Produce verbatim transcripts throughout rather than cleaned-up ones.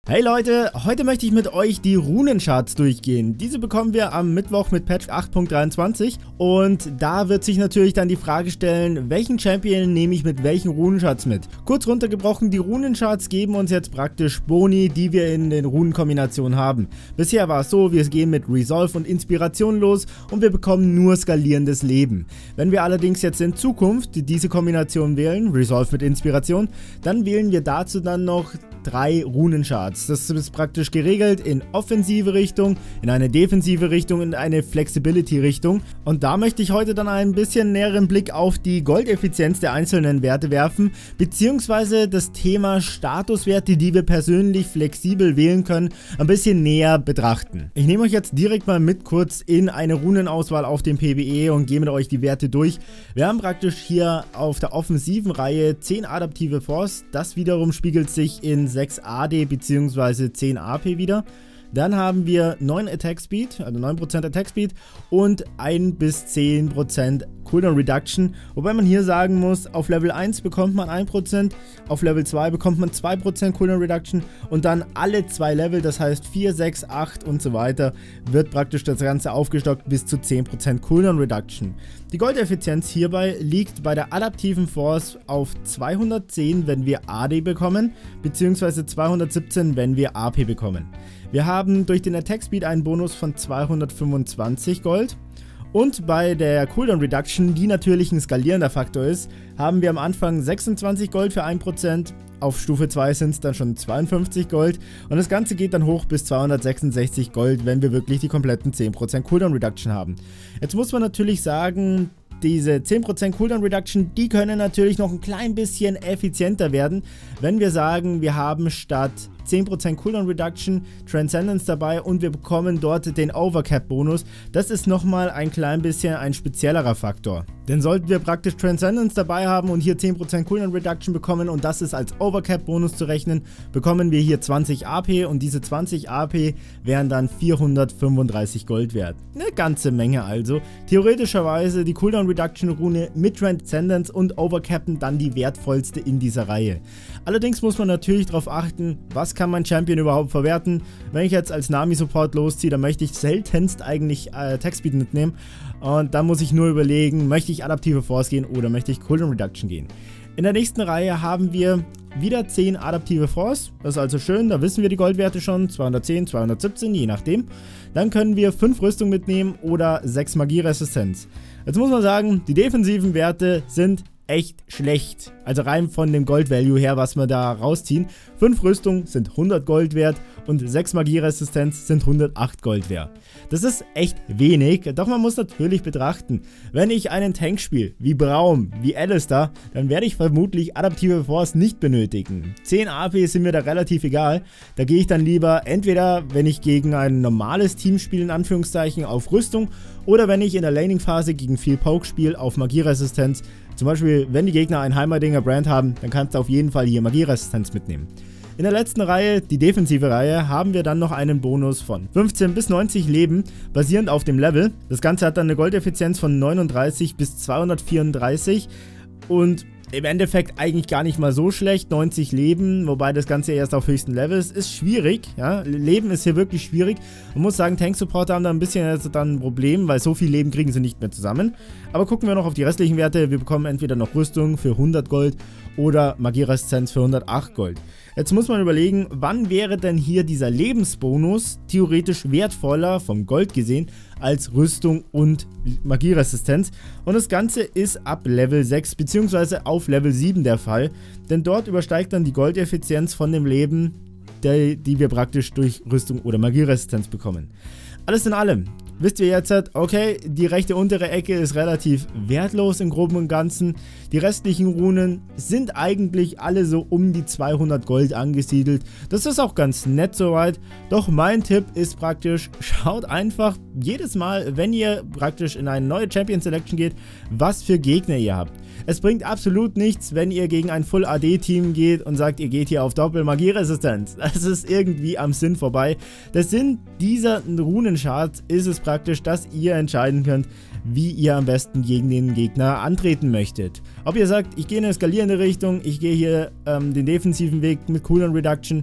Hey Leute, heute möchte ich mit euch die Runencharts durchgehen. Diese bekommen wir am Mittwoch mit Patch acht Punkt dreiundzwanzig und da wird sich natürlich dann die Frage stellen, welchen Champion nehme ich mit welchen Runencharts mit. Kurz runtergebrochen, die Runencharts geben uns jetzt praktisch Boni, die wir in den Runenkombinationen haben. Bisher war es so, wir gehen mit Resolve und Inspiration los und wir bekommen nur skalierendes Leben. Wenn wir allerdings jetzt in Zukunft diese Kombination wählen, Resolve mit Inspiration, dann wählen wir dazu dann noch drei Runencharts. Das ist praktisch geregelt in offensive Richtung, in eine defensive Richtung, in eine Flexibility Richtung. Und da möchte ich heute dann ein bisschen näheren Blick auf die Goldeffizienz der einzelnen Werte werfen, beziehungsweise das Thema Statuswerte, die wir persönlich flexibel wählen können, ein bisschen näher betrachten. Ich nehme euch jetzt direkt mal mit kurz in eine Runenauswahl auf dem P W E und gehe mit euch die Werte durch. Wir haben praktisch hier auf der offensiven Reihe zehn adaptive Force, das wiederum spiegelt sich in sechs A D bzw. zehn A P wieder. Dann haben wir neun Attack Speed, also neun Prozent Attack Speed und ein bis zehn Prozent Cooldown Reduction. Wobei man hier sagen muss, auf Level eins bekommt man ein Prozent, auf Level zwei bekommt man zwei Prozent Cooldown Reduction und dann alle zwei Level, das heißt vier, sechs, acht und so weiter, wird praktisch das Ganze aufgestockt bis zu zehn Prozent Cooldown Reduction. Die Goldeffizienz hierbei liegt bei der adaptiven Force auf zweihundertzehn, wenn wir A D bekommen, beziehungsweise zweihundertsiebzehn, wenn wir A P bekommen. Wir haben durch den Attack Speed einen Bonus von zweihundertfünfundzwanzig Gold. Und bei der Cooldown Reduction, die natürlich ein skalierender Faktor ist, haben wir am Anfang sechsundzwanzig Gold für ein Prozent. Auf Stufe zwei sind es dann schon zweiundfünfzig Gold. Und das Ganze geht dann hoch bis zweihundertsechsundsechzig Gold, wenn wir wirklich die kompletten zehn Prozent Cooldown Reduction haben. Jetzt muss man natürlich sagen, diese zehn Prozent Cooldown Reduction, die können natürlich noch ein klein bisschen effizienter werden, wenn wir sagen, wir haben statt zehn Prozent Cooldown Reduction Transcendence dabei und wir bekommen dort den Overcap Bonus. Das ist nochmal ein klein bisschen ein speziellerer Faktor. Denn sollten wir praktisch Transcendence dabei haben und hier zehn Prozent Cooldown Reduction bekommen und das ist als Overcap Bonus zu rechnen, bekommen wir hier zwanzig A P und diese zwanzig A P wären dann vierhundertfünfunddreißig Gold wert. Eine ganze Menge also. Theoretischerweise die Cooldown Reduction Rune mit Transcendence und Overcappen dann die wertvollste in dieser Reihe. Allerdings muss man natürlich darauf achten, was kann mein Champion überhaupt verwerten. Wenn ich jetzt als Nami-Support losziehe, dann möchte ich seltenst eigentlich äh, Attack Speed mitnehmen. Und dann muss ich nur überlegen, möchte ich adaptive Force gehen oder möchte ich Cooldown Reduction gehen. In der nächsten Reihe haben wir wieder zehn adaptive Force. Das ist also schön, da wissen wir die Goldwerte schon. zweihundertzehn, zweihundertsiebzehn, je nachdem. Dann können wir fünf Rüstung mitnehmen oder sechs Magieresistenz. Jetzt muss man sagen, die defensiven Werte sind echt schlecht. Also rein von dem Gold-Value her, was wir da rausziehen. fünf Rüstung sind hundert Gold wert und sechs Magieresistenz sind hundertacht Gold wert. Das ist echt wenig, doch man muss natürlich betrachten, wenn ich einen Tank spiele, wie Braum, wie Alistar, dann werde ich vermutlich adaptive Force nicht benötigen. zehn A P sind mir da relativ egal, da gehe ich dann lieber entweder, wenn ich gegen ein normales Team spiele, in Anführungszeichen, auf Rüstung oder wenn ich in der Laning-Phase gegen viel Poke spiele, auf Magieresistenz. Zum Beispiel, wenn die Gegner einen Heimerdinger Brand haben, dann kannst du auf jeden Fall hier Magieresistenz mitnehmen. In der letzten Reihe, die defensive Reihe, haben wir dann noch einen Bonus von fünfzehn bis neunzig Leben, basierend auf dem Level. Das Ganze hat dann eine Goldeffizienz von neununddreißig bis zweihundertvierunddreißig und im Endeffekt eigentlich gar nicht mal so schlecht, neunzig Leben, wobei das Ganze erst auf höchsten Level ist, ist schwierig, ja, Leben ist hier wirklich schwierig. Man muss sagen, Tank-Supporter haben da ein bisschen jetzt dann ein Problem, weil so viel Leben kriegen sie nicht mehr zusammen. Aber gucken wir noch auf die restlichen Werte, wir bekommen entweder noch Rüstung für hundert Gold oder Magieresistenz für hundertacht Gold. Jetzt muss man überlegen, wann wäre denn hier dieser Lebensbonus theoretisch wertvoller, vom Gold gesehen, als Rüstung und Magieresistenz. Und das Ganze ist ab Level sechs bzw. auf Level sieben der Fall, denn dort übersteigt dann die Goldeffizienz von dem Leben, der, die wir praktisch durch Rüstung oder Magieresistenz bekommen. Alles in allem wisst ihr jetzt, okay, die rechte untere Ecke ist relativ wertlos im Groben und Ganzen. Die restlichen Runen sind eigentlich alle so um die zweihundert Gold angesiedelt. Das ist auch ganz nett soweit. Doch mein Tipp ist praktisch, schaut einfach jedes Mal, wenn ihr praktisch in eine neue Champion Selection geht, was für Gegner ihr habt. Es bringt absolut nichts, wenn ihr gegen ein Full A D Team geht und sagt, ihr geht hier auf Doppel-Magieresistenz. Das ist irgendwie am Sinn vorbei. Der Sinn dieser Runencharts ist es praktisch, dass ihr entscheiden könnt, wie ihr am besten gegen den Gegner antreten möchtet. Ob ihr sagt, ich gehe in eine skalierende Richtung, ich gehe hier ähm, den defensiven Weg mit Cooldown Reduction,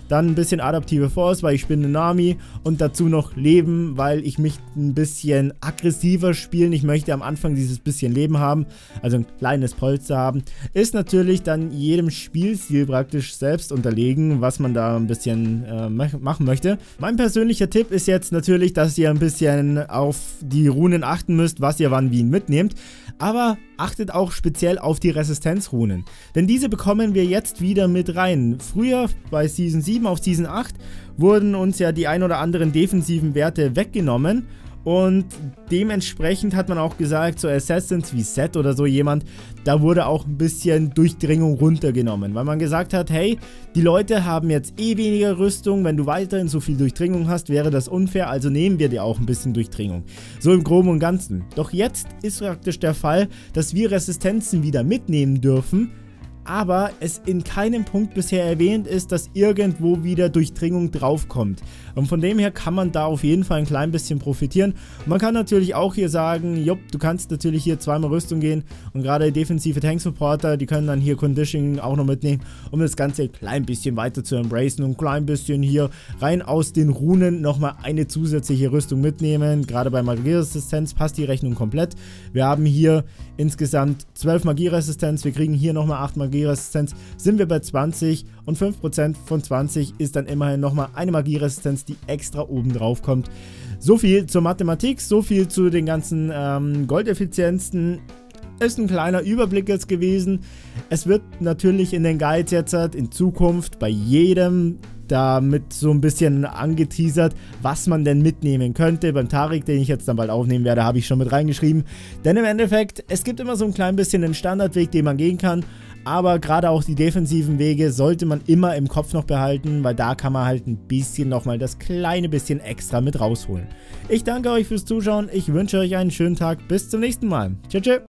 Dann ein bisschen adaptive Force, weil ich bin eine Nami. Und dazu noch Leben, weil ich mich ein bisschen aggressiver spielen. Ich möchte am Anfang dieses bisschen Leben haben, also ein kleines Polster haben. Ist natürlich dann jedem Spielstil praktisch selbst unterlegen, was man da ein bisschen äh, machen möchte. Mein persönlicher Tipp ist jetzt natürlich, dass ihr ein bisschen auf die Runen achten müsst, was ihr wann wie mitnehmt. Aber achtet auch speziell auf die Resistenzrunen, denn diese bekommen wir jetzt wieder mit rein. Früher bei Season sieben auf Season acht wurden uns ja die ein oder anderen defensiven Werte weggenommen. Und dementsprechend hat man auch gesagt, so Assassins wie Set oder so jemand, da wurde auch ein bisschen Durchdringung runtergenommen, weil man gesagt hat, hey, die Leute haben jetzt eh weniger Rüstung, wenn du weiterhin so viel Durchdringung hast, wäre das unfair, also nehmen wir dir auch ein bisschen Durchdringung. So im Groben und Ganzen. Doch jetzt ist praktisch der Fall, dass wir Resistenzen wieder mitnehmen dürfen, aber es in keinem Punkt bisher erwähnt ist, dass irgendwo wieder Durchdringung draufkommt. Und von dem her kann man da auf jeden Fall ein klein bisschen profitieren. Und man kann natürlich auch hier sagen, jupp, du kannst natürlich hier zweimal Rüstung gehen und gerade defensive Tank-Supporter, die können dann hier Conditioning auch noch mitnehmen, um das Ganze ein klein bisschen weiter zu embracen und ein klein bisschen hier rein aus den Runen nochmal eine zusätzliche Rüstung mitnehmen. Gerade bei Magieresistenz passt die Rechnung komplett. Wir haben hier insgesamt zwölf Magieresistenz, wir kriegen hier nochmal acht Magieresistenz. Magieresistenz, sind wir bei zwanzig und fünf Prozent von zwanzig ist dann immerhin nochmal eine Magieresistenz, die extra oben drauf kommt. So viel zur Mathematik, so viel zu den ganzen ähm, Goldeffizienzen. Ist ein kleiner Überblick jetzt gewesen. Es wird natürlich in den Guides jetzt in Zukunft bei jedem damit so ein bisschen angeteasert, was man denn mitnehmen könnte. Beim Tariq, den ich jetzt dann bald aufnehmen werde, habe ich schon mit reingeschrieben. Denn im Endeffekt, es gibt immer so ein klein bisschen den Standardweg, den man gehen kann. Aber gerade auch die defensiven Wege sollte man immer im Kopf noch behalten, weil da kann man halt ein bisschen nochmal das kleine bisschen extra mit rausholen. Ich danke euch fürs Zuschauen. Ich wünsche euch einen schönen Tag. Bis zum nächsten Mal. Tschüss.